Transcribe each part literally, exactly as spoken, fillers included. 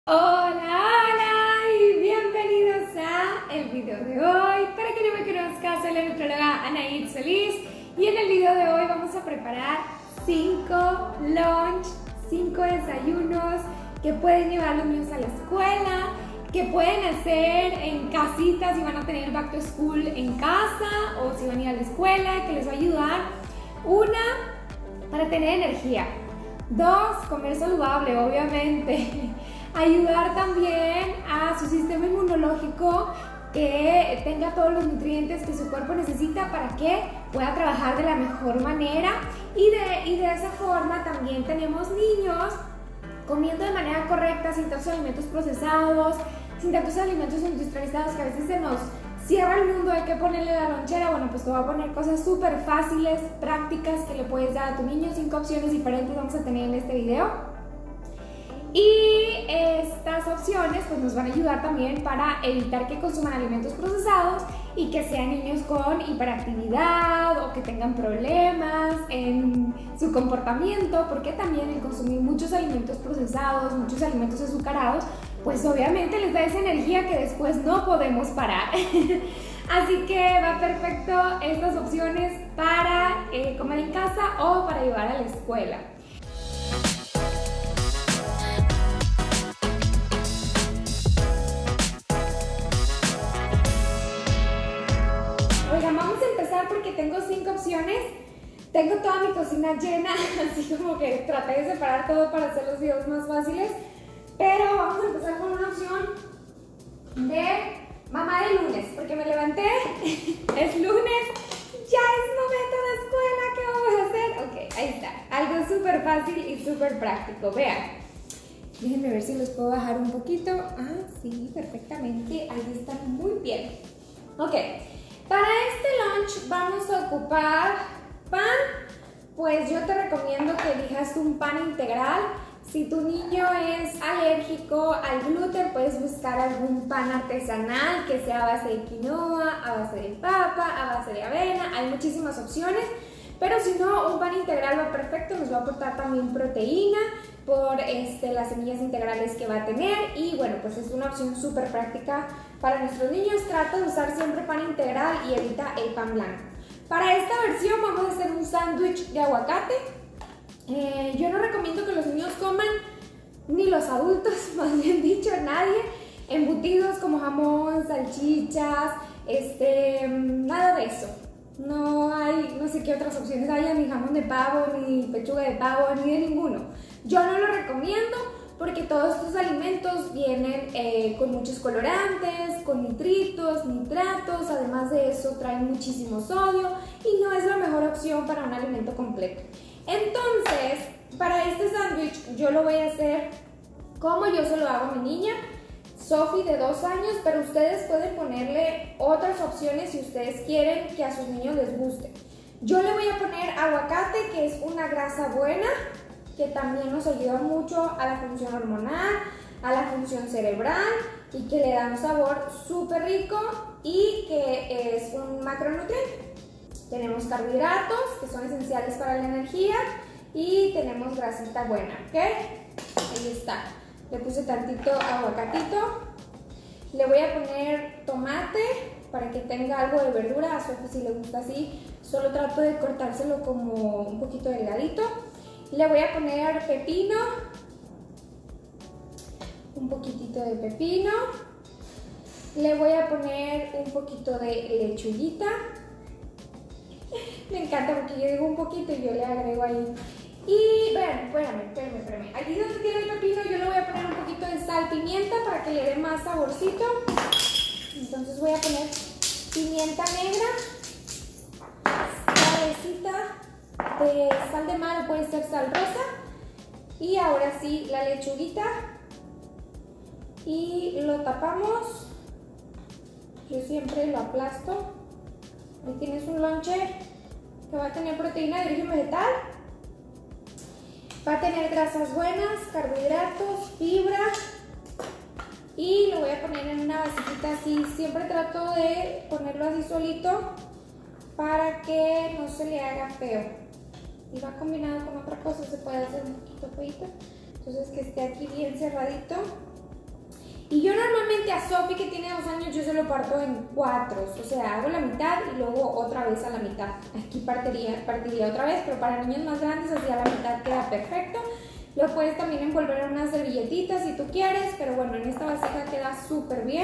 Hola, hola y bienvenidos a el video de hoy. Para quien no me conozca, soy la nutrióloga Anaid Solís y en el video de hoy vamos a preparar cinco lunch, cinco desayunos que pueden llevar los niños a la escuela, que pueden hacer en casita si van a tener back to school en casa o si van a ir a la escuela, que les va a ayudar. Una, para tener energía. Dos, comer saludable, obviamente. Ayudar también a su sistema inmunológico que tenga todos los nutrientes que su cuerpo necesita para que pueda trabajar de la mejor manera y de, y de esa forma también tenemos niños comiendo de manera correcta, sin tantos alimentos procesados, sin tantos alimentos industrializados que a veces se nos cierra el mundo. Hay que ponerle la lonchera. Bueno, pues te voy a poner cosas súper fáciles, prácticas que le puedes dar a tu niño. Cinco opciones diferentes vamos a tener en este video. Y estas opciones pues nos van a ayudar también para evitar que consuman alimentos procesados y que sean niños con hiperactividad o que tengan problemas en su comportamiento, porque también el consumir muchos alimentos procesados, muchos alimentos azucarados, pues obviamente les da esa energía que después no podemos parar. Así que va perfecto estas opciones para eh, comer en casa o para llevar a la escuela. Oigan, vamos a empezar porque tengo cinco opciones. Tengo toda mi cocina llena, así como que traté de separar todo para hacer los videos más fáciles. Pero vamos a empezar con una opción de mamá de lunes, porque me levanté, es lunes, ya es momento de escuela, ¿qué vamos a hacer? Ok, ahí está, algo súper fácil y súper práctico. Vean, déjenme ver si los puedo bajar un poquito. Ah, sí, perfectamente, ahí están muy bien. Ok. Para este lunch vamos a ocupar pan, pues yo te recomiendo que elijas un pan integral. Si tu niño es alérgico al gluten, puedes buscar algún pan artesanal que sea a base de quinoa, a base de papa, a base de avena. Hay muchísimas opciones, pero si no, un pan integral va perfecto. Nos va a aportar también proteína por este, las semillas integrales que va a tener y bueno, pues es una opción súper práctica para nuestros niños. Trata de usar siempre pan integral y evita el pan blanco. Para esta versión vamos a hacer un sándwich de aguacate. Eh, yo no recomiendo que los niños coman, ni los adultos, más bien dicho, nadie, embutidos como jamón, salchichas, este, nada de eso. No hay, no sé qué otras opciones haya, ni jamón de pavo, ni pechuga de pavo, ni de ninguno. Yo no lo recomiendo porque todos estos alimentos vienen eh, con muchos colorantes, con nitritos, nitratos, además de eso traen muchísimo sodio y no es la mejor opción para un alimento completo. Entonces, para este sándwich yo lo voy a hacer como yo se lo hago a mi niña, Sophie, de dos años, pero ustedes pueden ponerle otras opciones si ustedes quieren que a sus niños les guste. Yo le voy a poner aguacate, que es una grasa buena, que también nos ayuda mucho a la función hormonal, a la función cerebral y que le da un sabor súper rico y que es un macronutriente. Tenemos carbohidratos, que son esenciales para la energía, y tenemos grasita buena, ¿ok? Ahí está. Le puse tantito aguacatito. Le voy a poner tomate para que tenga algo de verdura. A Sophie si le gusta así. Solo trato de cortárselo como un poquito delgadito. Le voy a poner pepino. Un poquitito de pepino. Le voy a poner un poquito de lechuguita. Me encanta porque yo digo un poquito y yo le agrego ahí. Y vean, espérame, espérame, espérame. Aquí donde tiene el pepino yo le voy a poner un poquito de sal, pimienta para que le dé más saborcito. Entonces voy a poner pimienta negra, salecita de sal de mar o puede ser sal rosa. Y ahora sí, la lechuguita. Y lo tapamos. Yo siempre lo aplasto. Ahí tienes un lonche que va a tener proteína de origen vegetal. Va a tener grasas buenas, carbohidratos, fibra y lo voy a poner en una vasijita así. Siempre trato de ponerlo así solito para que no se le haga feo. Y va combinado con otra cosa, se puede hacer un poquito feito. Entonces que esté aquí bien cerradito. Y yo normalmente a Sophie, que tiene dos años, yo se lo parto en cuatro, o sea, hago la mitad y luego otra vez a la mitad. Aquí partiría, partiría otra vez, pero para niños más grandes así a la mitad queda perfecto. Lo puedes también envolver en unas servilletitas si tú quieres, pero bueno, en esta vasija queda súper bien.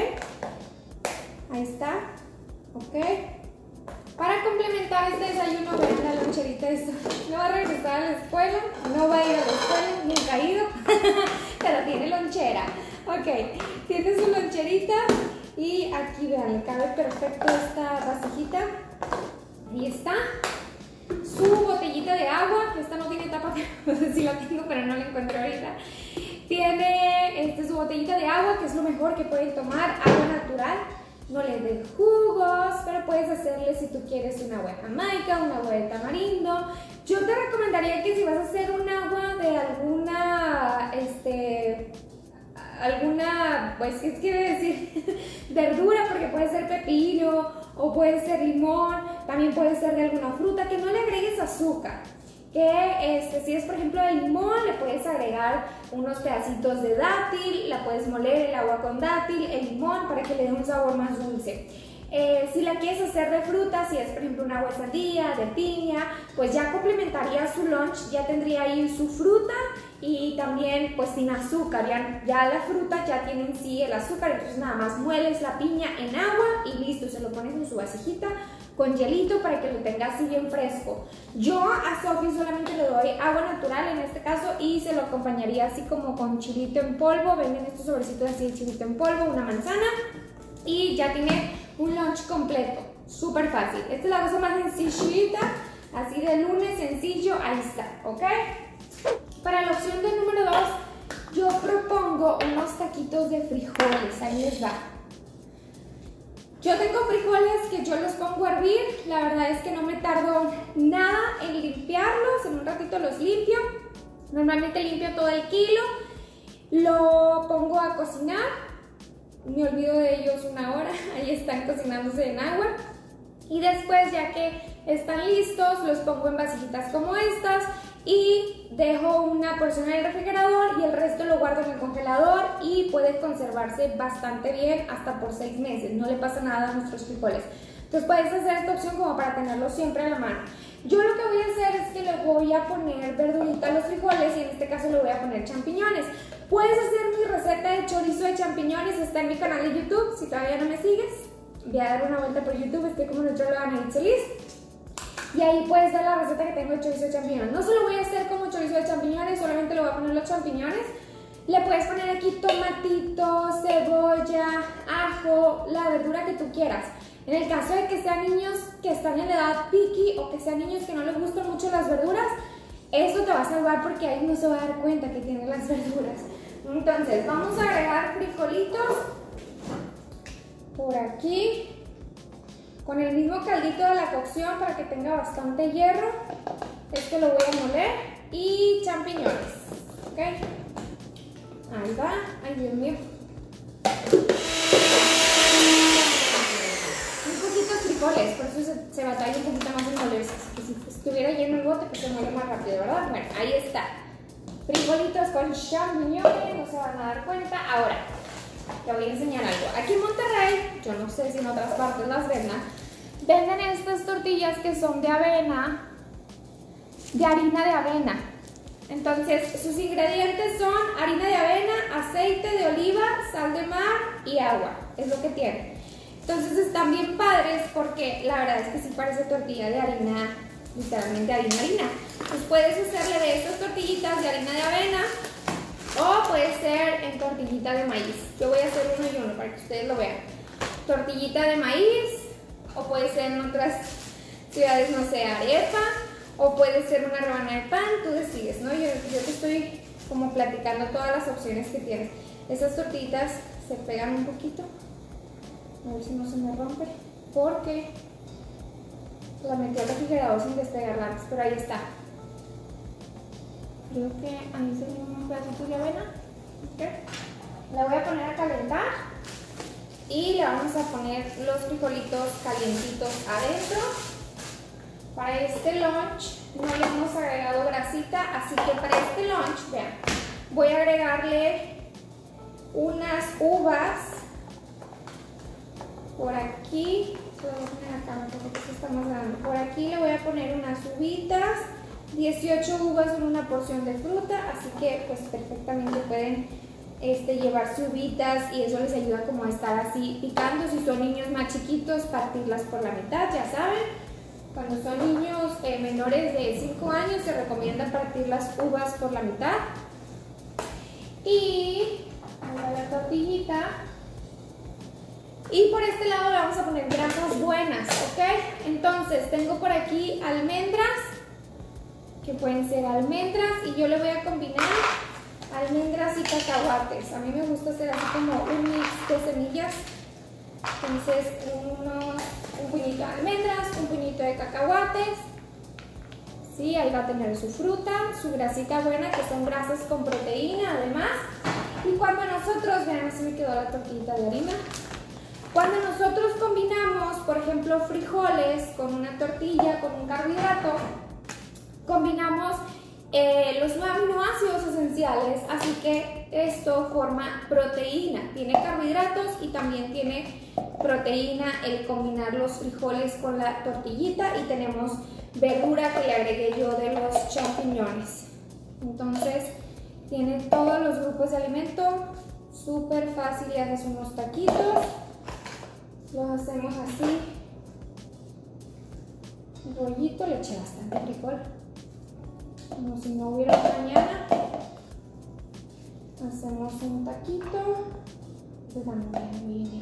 Ahí está, ok. Para complementar este desayuno, vean la loncherita esta. No va a regresar a la escuela, no va a ir a la escuela, nunca ha ido, pero tiene lonchera. Ok, tiene su loncherita y aquí vean, le cabe perfecto esta vasijita. Ahí está. Su botellita de agua, esta no tiene tapa, no sé si la tengo, pero no la encuentro ahorita. Tiene este, su botellita de agua, que es lo mejor que pueden tomar, agua natural. No les den jugos, pero puedes hacerle si tú quieres un agua de Jamaica, un agua de tamarindo. Yo te recomendaría que si vas a hacer un agua de alguna, este, alguna, pues, ¿qué quiere decir? Verdura, porque puede ser pepino o puede ser limón, también puede ser de alguna fruta, que no le agregues azúcar. Que este, si es por ejemplo el limón, le puedes agregar unos pedacitos de dátil, la puedes moler el agua con dátil, el limón para que le dé un sabor más dulce. Eh, si la quieres hacer de fruta, si es por ejemplo un agua de sandía, de piña, pues ya complementaría su lunch, ya tendría ahí su fruta y también pues sin azúcar, ya, ya la fruta ya tiene en sí el azúcar, entonces nada más mueles la piña en agua y listo, se lo pones en su vasijita con hielito para que lo tenga así bien fresco. Yo a Sophie solamente le doy agua natural en este caso y se lo acompañaría así como con chilito en polvo, venden estos sobrecitos así de chilito en polvo, una manzana y ya tiene un lunch completo, súper fácil. Esta es la cosa más sencillita, así de lunes, sencillo, ahí está, ¿ok? Para la opción del número dos, yo propongo unos taquitos de frijoles, ahí les va. Yo tengo frijoles que yo los pongo a hervir, la verdad es que no me tardo nada en limpiarlos, en un ratito los limpio, normalmente limpio todo el kilo, lo pongo a cocinar, me olvido de ellos una hora, ahí están cocinándose en agua y después ya que están listos los pongo en vasijitas como estas y dejo una porción en el refrigerador y el resto lo guardo en el congelador y puede conservarse bastante bien hasta por seis meses, no le pasa nada a nuestros frijoles. Entonces puedes hacer esta opción como para tenerlo siempre a la mano. Yo lo que voy a hacer es que le voy a poner verdurita a los frijoles y en este caso le voy a poner champiñones. Puedes hacer mi receta de chorizo de champiñones, está en mi canal de YouTube, si todavía no me sigues, voy a dar una vuelta por YouTube, estoy como nutrióloga Ana Itzelis. Y ahí puedes ver la receta que tengo de chorizo de champiñones. No solo voy a hacer como chorizo de champiñones, solamente le voy a poner los champiñones. Le puedes poner aquí tomatito, cebolla, ajo, la verdura que tú quieras. En el caso de que sean niños que están en la edad picky o que sean niños que no les gustan mucho las verduras, eso te va a salvar porque ahí no se va a dar cuenta que tienen las verduras. Entonces, vamos a agregar frijolitos por aquí. Con el mismo caldito de la cocción para que tenga bastante hierro. Esto lo voy a moler. Y champiñones. ¿Ok? Ahí va. Ay, Dios mío. Un poquito de frijoles, por eso se, se batalla un poquito más en molerse. Así que si estuviera lleno el bote, pues se muele más rápido, ¿verdad? Bueno, ahí está. Frijolitos con champiñones, no se van a dar cuenta. Ahora, te voy a enseñar algo. Aquí en Monterrey, yo no sé si en otras partes las vendan, venden estas tortillas que son de avena, de harina de avena. Entonces, sus ingredientes son harina de avena, aceite de oliva, sal de mar y agua. Es lo que tienen. Entonces, están bien padres porque la verdad es que sí parece tortilla de harina, literalmente harina, harina. Pues puedes hacerle de estas tortillitas de harina de avena o puede ser en tortillita de maíz. Yo voy a hacer uno y uno para que ustedes lo vean. Tortillita de maíz, o puede ser en otras ciudades, no sé, arepa, o puede ser una rebanada de pan, tú decides, ¿no? Yo, yo te estoy como platicando todas las opciones que tienes. Estas tortillitas se pegan un poquito, a ver si no se me rompe, porque la metí al refrigerador sin despegarla antes, pero ahí está. Creo que ahí se ven unos pedacitos de avena. ¿Okay? La voy a poner a calentar y le vamos a poner los frijolitos calientitos adentro. Para este lunch no le hemos agregado grasita, así que para este lunch, vean, voy a agregarle unas uvas por aquí. Lo voy a poner acá, porque esto está más grande. Por aquí le voy a poner unas uvitas, dieciocho uvas en una porción de fruta, así que pues perfectamente pueden este, llevarse uvitas y eso les ayuda como a estar así picando. Si son niños más chiquitos, partirlas por la mitad, ya saben. Cuando son niños eh, menores de cinco años se recomienda partir las uvas por la mitad. Y ahora la tortillita. Y por este lado le vamos a poner grasas buenas, ¿ok? Entonces tengo por aquí almendras, que pueden ser almendras, y yo le voy a combinar almendras y cacahuates. A mí me gusta hacer así como un mix de semillas. Entonces unos, un puñito de almendras, un puñito de cacahuates. Sí, ahí va a tener su fruta, su grasita buena, que son grasas con proteína además. Y cuando nosotros, vean, así me quedó la tortillita de harina. Cuando nosotros combinamos, por ejemplo, frijoles con una tortilla, con un carbohidrato, combinamos eh, los nueve aminoácidos esenciales, así que esto forma proteína. Tiene carbohidratos y también tiene proteína el combinar los frijoles con la tortillita, y tenemos verdura que le agregué yo de los champiñones. Entonces, tiene todos los grupos de alimento, súper fácil, y haces unos taquitos. Los hacemos así, rollito, le eché bastante frijol, como si no hubiera mañana. Hacemos un taquito, este también viene,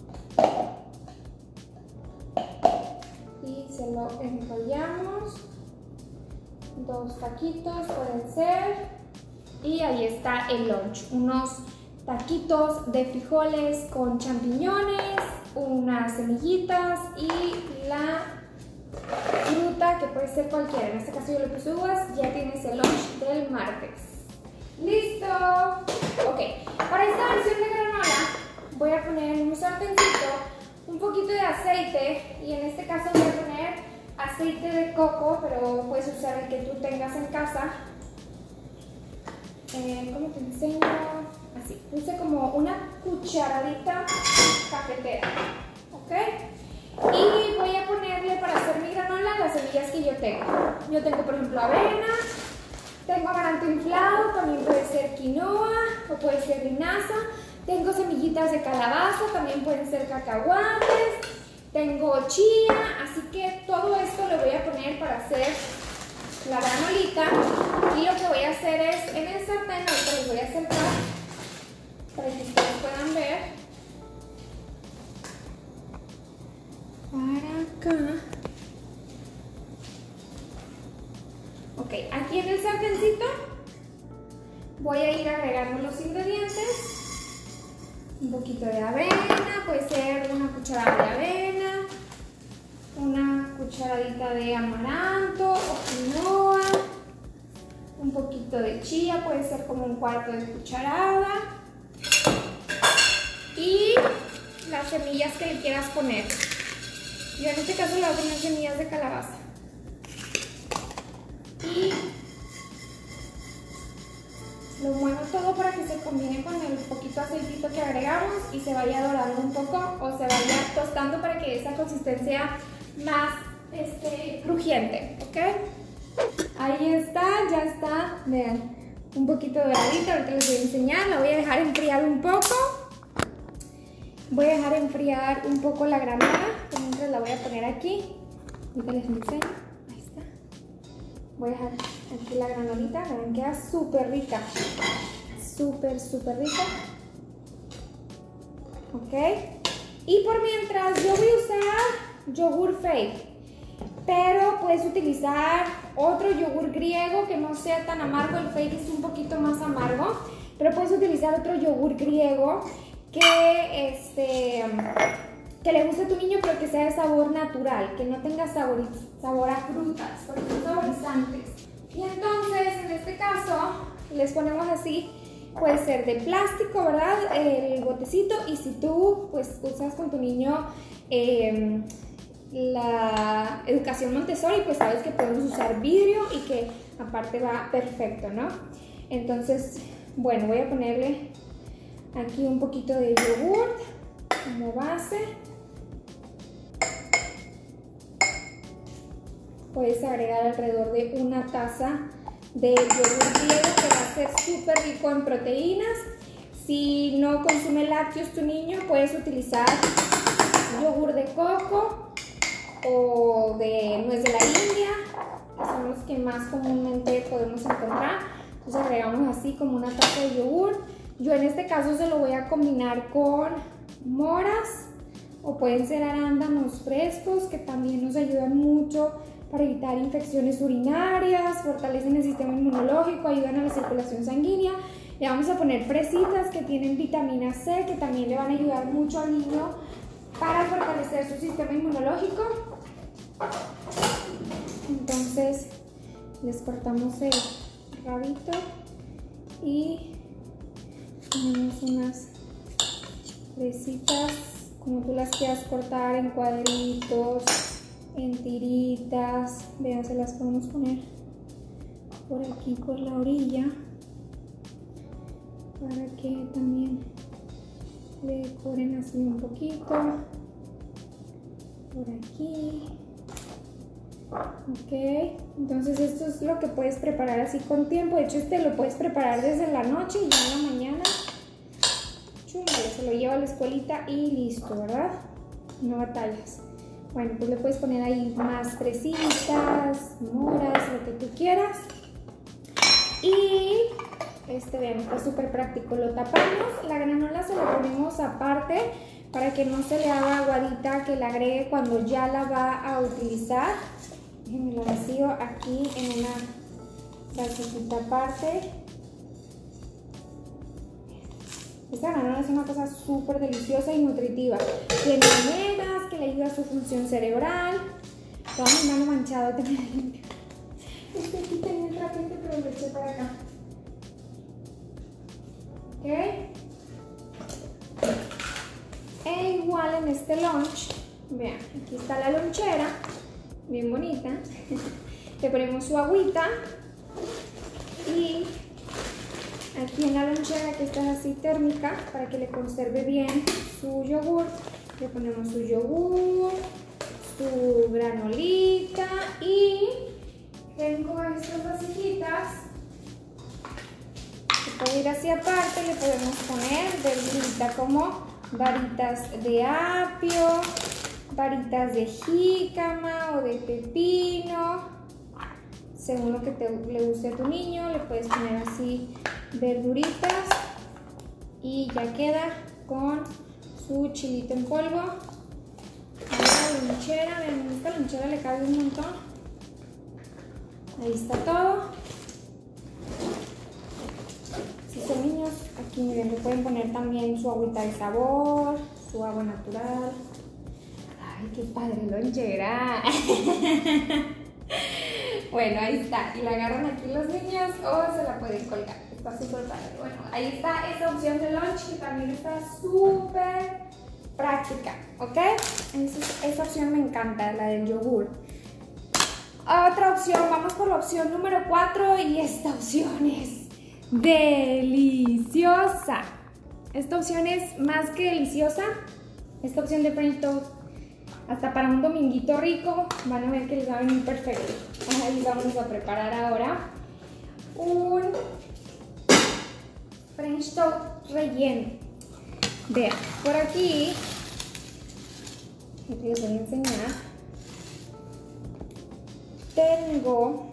y se lo enrollamos, dos taquitos pueden ser, y ahí está el lunch, unos taquitos de frijoles con champiñones, unas semillitas y la fruta, que puede ser cualquiera. En este caso yo le puse uvas. Ya tienes el lunch del martes. ¡Listo! Ok, para esta versión de granola voy a poner en un sartencito un poquito de aceite, y en este caso voy a poner aceite de coco, pero puedes usar el que tú tengas en casa. Eh, ¿Cómo te enseño? Así, puse como una cucharadita cafetera, ¿ok? Y voy a ponerle, para hacer mi granola, las semillas que yo tengo. Yo tengo, por ejemplo, avena, tengo amaranto inflado, también puede ser quinoa o puede ser linaza. Tengo semillitas de calabaza, también pueden ser cacahuates. Tengo chía, así que todo esto lo voy a poner para hacer la granolita. Y lo que voy a hacer es, en el sartén, ahorita les voy a acercar para que ustedes puedan ver. Para acá. Ok, aquí en el sartencito voy a ir agregando los ingredientes. Un poquito de avena, puede ser una cucharada de avena, una cucharadita de amaranto o quinoa, un poquito de chía, puede ser como un cuarto de cucharada, y las semillas que le quieras poner. Yo en este caso le voy a poner semillas de calabaza. Y lo muevo todo para que se combine con el poquito aceitito que agregamos y se vaya dorando un poco, o se vaya tostando para que esa consistencia más este, crujiente, ¿ok? Ahí está, ya está, vean, un poquito doradita. Ahorita les voy a enseñar, la voy a dejar enfriar un poco. Voy a dejar enfriar un poco la granola, mientras la voy a poner aquí. Ahorita les enseño, ahí está. Voy a dejar aquí la granolita, vean, queda súper rica, súper, súper rica. Ok, y por mientras yo voy a usar yogur fake, pero puedes utilizar otro yogur griego que no sea tan amargo. El fake es un poquito más amargo, pero puedes utilizar otro yogur griego que, este, que le guste a tu niño, pero que sea de sabor natural, que no tenga sabor, sabor a frutas, porque son saborizantes. Y entonces, en este caso, les ponemos así, puede ser de plástico, ¿verdad? El botecito, y si tú, pues, usas con tu niño eh, la educación Montessori, pues sabes que podemos usar vidrio y que aparte va perfecto, ¿no? Entonces, bueno, voy a ponerle aquí un poquito de yogur como base. Puedes agregar alrededor de una taza de yogur griego, que va a ser súper rico en proteínas. Si no consume lácteos tu niño, puedes utilizar yogur de coco o de nuez de la India, que son los que más comúnmente podemos encontrar. Entonces agregamos así como una taza de yogur. Yo en este caso se lo voy a combinar con moras o pueden ser arándanos frescos, que también nos ayudan mucho para evitar infecciones urinarias, fortalecen el sistema inmunológico, ayudan a la circulación sanguínea. Le vamos a poner fresitas que tienen vitamina C, que también le van a ayudar mucho al niño para fortalecer su sistema inmunológico. Entonces les cortamos el rabito y ponemos unas fresitas como tú las quieras cortar, en cuadritos, en tiritas. Vean, se las podemos poner por aquí, por la orilla, para que también le decoren así un poquito. Por aquí. Ok, entonces esto es lo que puedes preparar así con tiempo. De hecho, este lo puedes preparar desde la noche y ya en la mañana, chúmbale, se lo lleva a la escuelita y listo, ¿verdad? No batallas. Bueno, pues le puedes poner ahí más fresitas, moras, lo que tú quieras. Y este, vean, está súper práctico. Lo tapamos, la granola se la ponemos aparte para que no se le haga aguadita, que la agregue cuando ya la va a utilizar. Déjenme lo vacío aquí en una salsita aparte. Esta granola es una cosa súper deliciosa y nutritiva. Tiene omegas que le ayuda a su función cerebral. Toda mi mano manchada también. Este aquí tenía el trapete, pero lo eché para acá. Ok. E igual en este lunch, vean, aquí está la lonchera, bien bonita. Le ponemos su agüita y aquí en la lonchera, que está así térmica, para que le conserve bien su yogur, le ponemos su yogur, su granolita y tengo estas vasijitas que puede ir hacia aparte. Le podemos poner verdurita como varitas de apio, varitas de jícama o de pepino, según lo que te, le guste a tu niño. Le puedes poner así verduritas y ya queda con su chilito en polvo. La lonchera, vean, esta lonchera le cabe un montón. Ahí está todo. Si son niños, aquí miren, le pueden poner también su agüita de sabor, su agua natural. Ay, qué padre lonchera. Bueno, ahí está. Y la agarran aquí los niños o se la pueden colgar. Está súper padre. Bueno, ahí está esta opción de lunch, que también está súper práctica, ¿ok? Esa, esa opción me encanta, la del yogur. Otra opción, vamos por la opción número cuatro, y esta opción es deliciosa. Esta opción es más que deliciosa. Esta opción de French Toast, hasta para un dominguito rico, van a ver que les va a venir perfecto. Ahí vamos a preparar ahora un French Toast relleno. Vean, por aquí les voy a enseñar. Tengo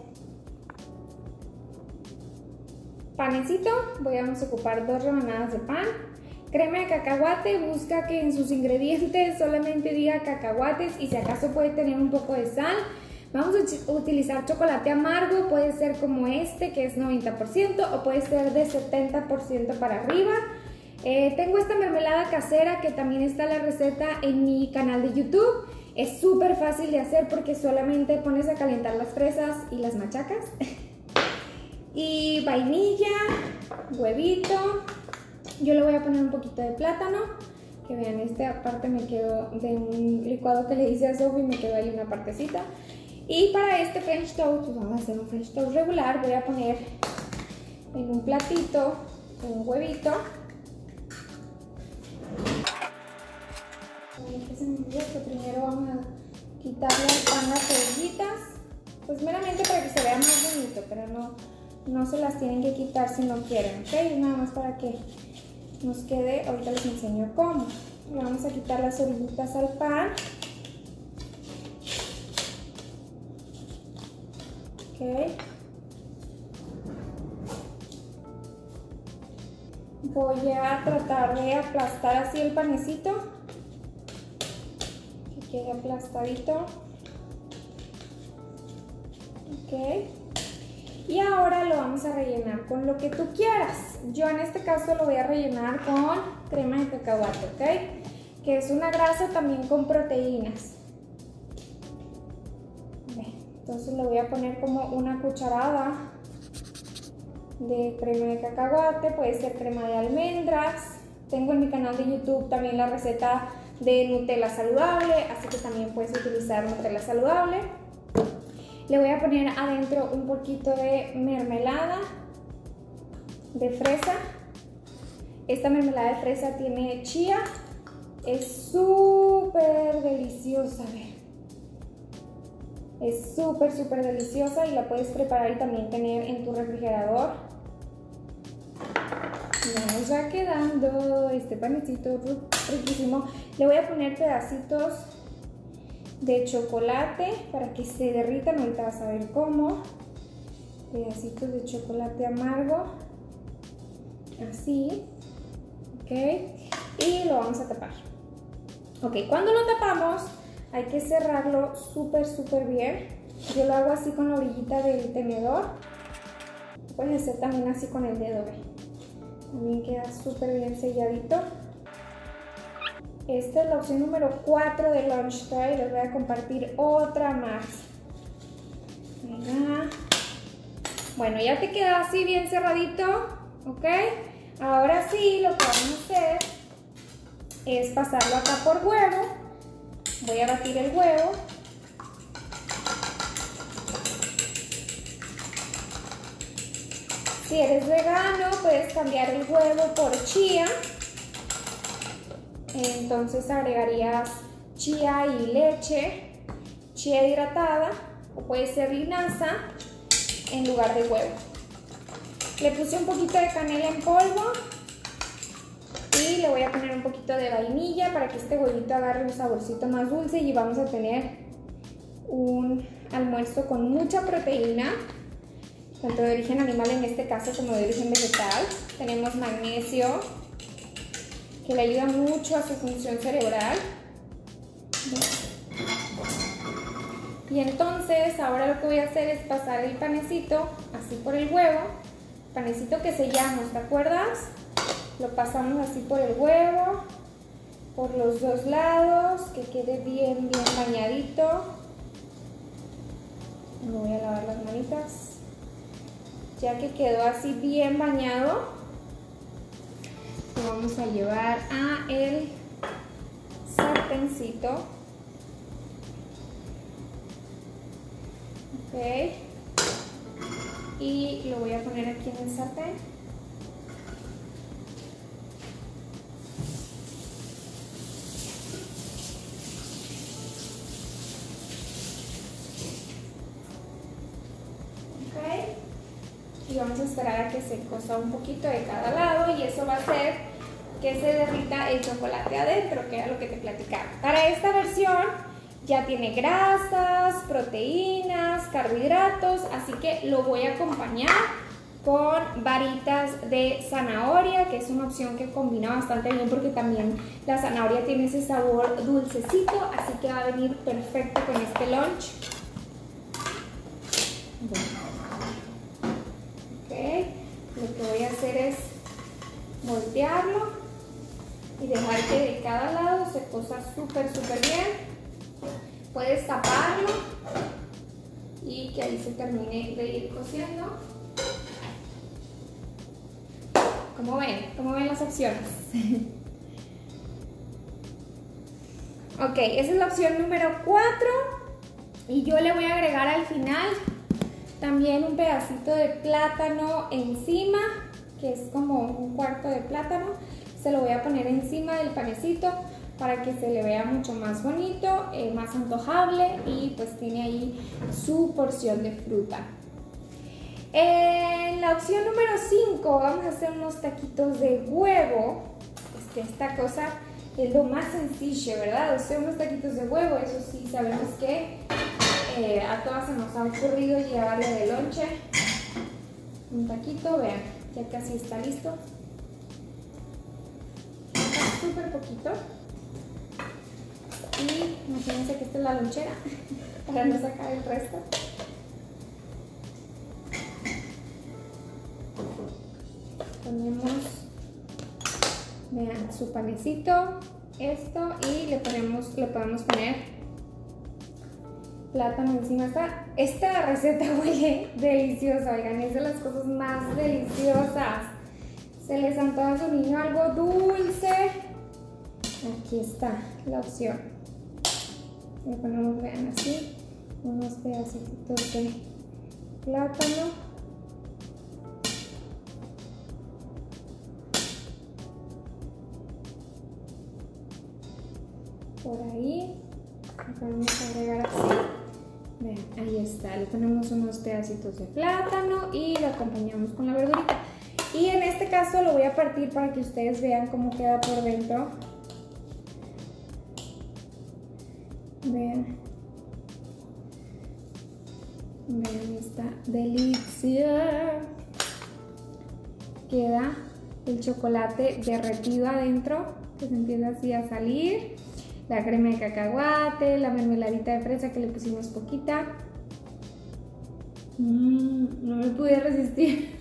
panecito, voy a ocupar dos rebanadas de pan, crema de cacahuate, busca que en sus ingredientes solamente diga cacahuates y si acaso puede tener un poco de sal. Vamos a utilizar chocolate amargo, puede ser como este que es noventa por ciento o puede ser de setenta por ciento para arriba. Eh, tengo esta mermelada casera que también está la receta en mi canal de YouTube. Es súper fácil de hacer porque solamente pones a calentar las fresas y las machacas. Y vainilla, huevito. Yo le voy a poner un poquito de plátano. Que vean, esta parte me quedó de un licuado que le hice a Sophie, me quedó ahí una partecita. Y para este French Toast, pues vamos a hacer un French Toast regular. Voy a poner en un platito un huevito. que se me olvidó que primero vamos a quitarle al pan las cebollitas, pues meramente para que se vea más bonito, pero no, no se las tienen que quitar si no quieren, ¿ok? Nada más para que nos quede, ahorita les enseño cómo. Le vamos a quitar las orillitas al pan. Ok. Voy a tratar de aplastar así el panecito, que quede aplastadito. Ok. Y ahora lo vamos a rellenar con lo que tú quieras. Yo en este caso lo voy a rellenar con crema de cacahuate, ¿ok? Que es una grasa también con proteínas. Entonces le voy a poner como una cucharada de crema de cacahuate, puede ser crema de almendras. Tengo en mi canal de YouTube también la receta de Nutella saludable, así que también puedes utilizar Nutella saludable. Le voy a poner adentro un poquito de mermelada de fresa. Esta mermelada de fresa tiene chía, es súper deliciosa, vean. Es súper, súper deliciosa y la puedes preparar y también tener en tu refrigerador. Ya nos va quedando este panecito riquísimo. Le voy a poner pedacitos de chocolate para que se derritan. Ahorita vas a ver cómo. Pedacitos de chocolate amargo. Así. Ok. Y lo vamos a tapar. Ok, cuando lo tapamos hay que cerrarlo súper, súper bien. Yo lo hago así con la orillita del tenedor. Puedes hacer también así con el dedo. También queda súper bien selladito. Esta es la opción número cuatro de Lunch Toy. Les voy a compartir otra más. Venga. Bueno, ya te queda así bien cerradito. ¿Ok? Ahora sí, lo que vamos a hacer es pasarlo acá por huevo. Voy a batir el huevo. Si eres vegano, puedes cambiar el huevo por chía. Entonces agregarías chía y leche, chía hidratada, o puede ser linaza en lugar de huevo. Le puse un poquito de canela en polvo y le voy a poner un poquito de vainilla para que este huevito agarre un saborcito más dulce y vamos a tener un almuerzo con mucha proteína, tanto de origen animal en este caso como de origen vegetal. Tenemos magnesio, que le ayuda mucho a su función cerebral. Y entonces ahora lo que voy a hacer es pasar el panecito así por el huevo, panecito que sellamos, ¿te acuerdas? Lo pasamos así por el huevo, por los dos lados, que quede bien, bien bañadito. Me voy a lavar las manitas. Ya que quedó así bien bañado, lo vamos a llevar a el sartencito. Ok. Y lo voy a poner aquí en el sartén. Y vamos a esperar a que se cosa un poquito de cada lado y eso va a hacer que se derrita el chocolate adentro, que era lo que te platicaba. Para esta versión ya tiene grasas, proteínas, carbohidratos, así que lo voy a acompañar con varitas de zanahoria, que es una opción que combina bastante bien porque también la zanahoria tiene ese sabor dulcecito, así que va a venir perfecto con este lunch. Bueno. Lo que voy a hacer es voltearlo y dejar que de cada lado se cosa súper, súper bien. Puedes taparlo y que ahí se termine de ir cociendo. ¿Cómo ven? ¿Cómo ven las opciones? Ok, esa es la opción número cuatro y yo le voy a agregar al final también un pedacito de plátano encima, que es como un cuarto de plátano. Se lo voy a poner encima del panecito para que se le vea mucho más bonito, eh, más antojable y pues tiene ahí su porción de fruta. En la opción número cinco vamos a hacer unos taquitos de huevo. Este, esta cosa es lo más sencillo, ¿verdad? Hacer unos taquitos de huevo, eso sí, sabemos que eh, a todas se nos ha ocurrido llevarle de lonche un taquito. Vean, ya casi está listo. Está súper poquito. Y imagínense que esta es la lonchera para no sacar el resto. Ponemos, vean, su panecito, esto, y le ponemos, le podemos poner plátano encima. Esta, esta receta huele deliciosa, oigan, es de las cosas más deliciosas. Se les antoja a su niño algo dulce. Aquí está la opción. Le ponemos, vean, así, unos pedacitos de plátano. Por ahí, le podemos agregar así. Vean, ahí está, le ponemos unos pedacitos de plátano y lo acompañamos con la verdurita. Y en este caso lo voy a partir para que ustedes vean cómo queda por dentro. Vean, vean esta delicia. Queda el chocolate derretido adentro, que se empieza así a salir. La crema de cacahuate, la mermeladita de fresa que le pusimos poquita. Mm, no me pude resistir.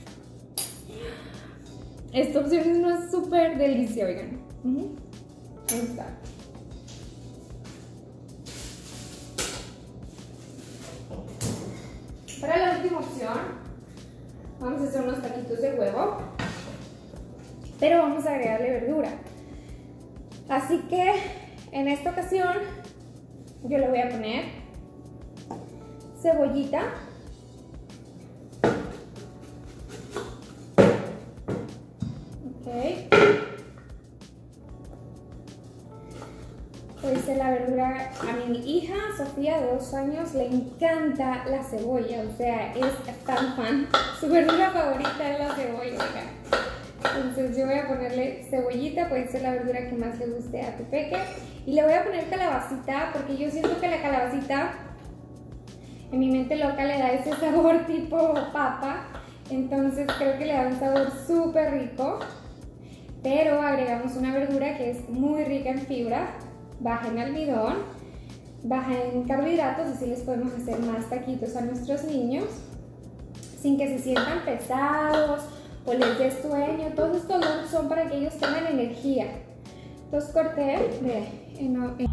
Esta opción es una súper delicia, oigan. Uh-huh. Ahí está. Para la última opción, vamos a hacer unos taquitos de huevo, pero vamos a agregarle verdura. Así que en esta ocasión yo le voy a poner cebollita, ok, pues la verdura. A mi hija Sofía de dos años le encanta la cebolla, o sea, es tan fan, su verdura favorita es la cebolla, oigan. Entonces yo voy a ponerle cebollita, puede ser la verdura que más le guste a tu peque. Y le voy a poner calabacita, porque yo siento que la calabacita, en mi mente loca, le da ese sabor tipo papa. Entonces creo que le da un sabor súper rico. Pero agregamos una verdura que es muy rica en fibra, baja en almidón, baja en carbohidratos, así les podemos hacer más taquitos a nuestros niños, sin que se sientan pesados o les dé sueño. Todos estos son para que ellos tengan energía. Entonces corté, ve, en, en,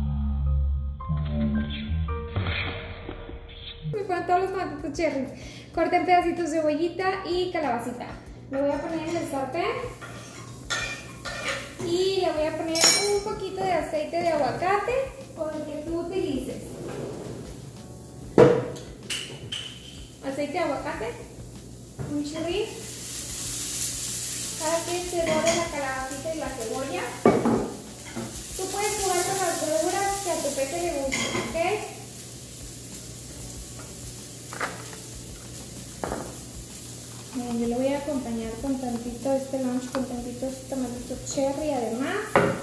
me ponen todos los tomatitos cherries. Corté en pedacitos de cebollita y calabacita. Lo voy a poner en el sartén y le voy a poner un poquito de aceite de aguacate o el que tú utilices. Aceite de aguacate, un chirrín, para que se dore la calabacita y la cebolla. Tú puedes jugar con las verduras que a tu peque le gusten, ¿ok? Bien, yo lo voy a acompañar con tantito este lunch, con tantito este tomatito cherry además.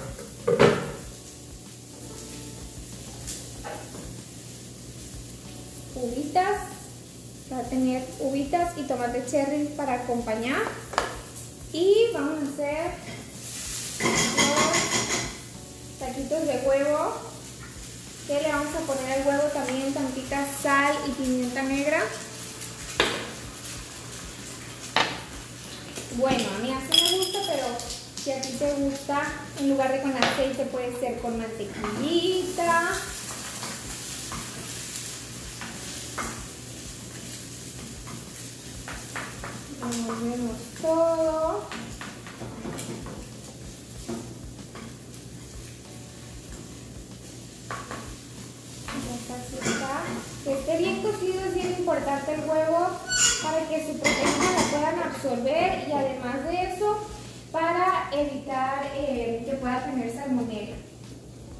Uvitas, va a tener uvitas y tomate cherry para acompañar. Y vamos a hacer los taquitos de huevo, que le vamos a poner al huevo también tantita sal y pimienta negra. Bueno, a mí así me gusta, pero si a ti te gusta, en lugar de con aceite puede ser con mantequillita. Removemos todo. Ya casi está. Que esté bien cocido, es bien importante el huevo para que su proteína la puedan absorber y además de eso para evitar eh, que pueda tener salmonela.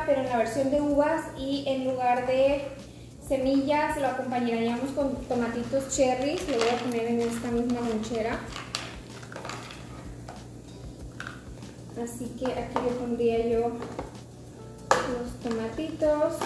pero en la versión de uvas, y en lugar de semillas lo acompañaríamos con tomatitos cherries. Lo voy a poner en esta misma lonchera. Así que aquí le pondría yo los tomatitos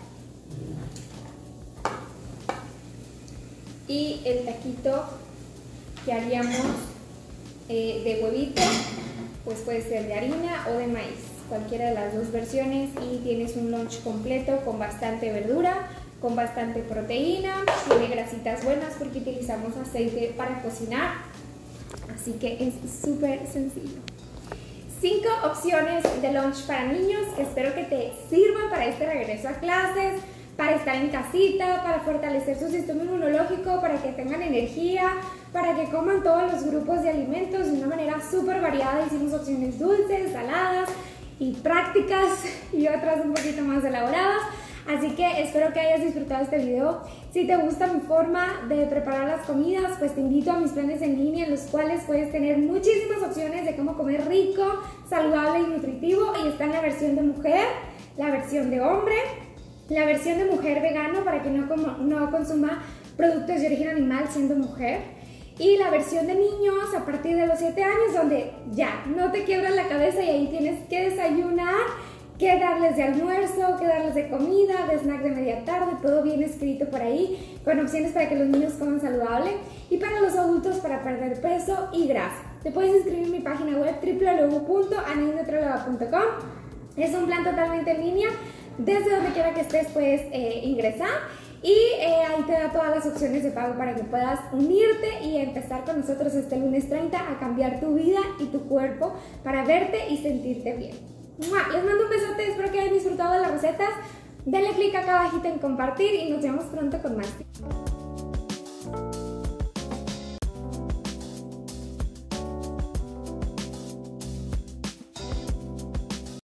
y el taquito que haríamos eh, de huevito, pues puede ser de harina o de maíz, cualquiera de las dos versiones, y tienes un lunch completo con bastante verdura, con bastante proteína, tiene grasitas buenas porque utilizamos aceite para cocinar, así que es súper sencillo. Cinco opciones de lunch para niños que espero que te sirvan para este regreso a clases, para estar en casita, para fortalecer su sistema inmunológico, para que tengan energía, para que coman todos los grupos de alimentos de una manera súper variada. Hicimos opciones dulces, saladas y prácticas, y otras un poquito más elaboradas. Así que espero que hayas disfrutado este video. Si te gusta mi forma de preparar las comidas, pues te invito a mis planes en línea, en los cuales puedes tener muchísimas opciones de cómo comer rico, saludable y nutritivo. Y está en la versión de mujer, la versión de hombre, la versión de mujer vegano para que no, como, no consuma productos de origen animal siendo mujer, y la versión de niños a partir de los siete años, donde ya no te quiebras la cabeza y ahí tienes que desayunar, qué darles de almuerzo, qué darles de comida, de snack de media tarde, todo bien escrito por ahí, con opciones para que los niños coman saludable, y para los adultos para perder peso y grasa. Te puedes inscribir en mi página web w w w punto anainnutrióloga punto com. Es un plan totalmente en línea, desde donde quiera que estés puedes eh, ingresar, y eh, ahí te da todas las opciones de pago para que puedas unirte y empezar con nosotros este lunes treinta a cambiar tu vida y tu cuerpo para verte y sentirte bien. ¡Mua! Les mando un besote, espero que hayan disfrutado de las recetas. Denle click acá abajito en compartir y nos vemos pronto con más.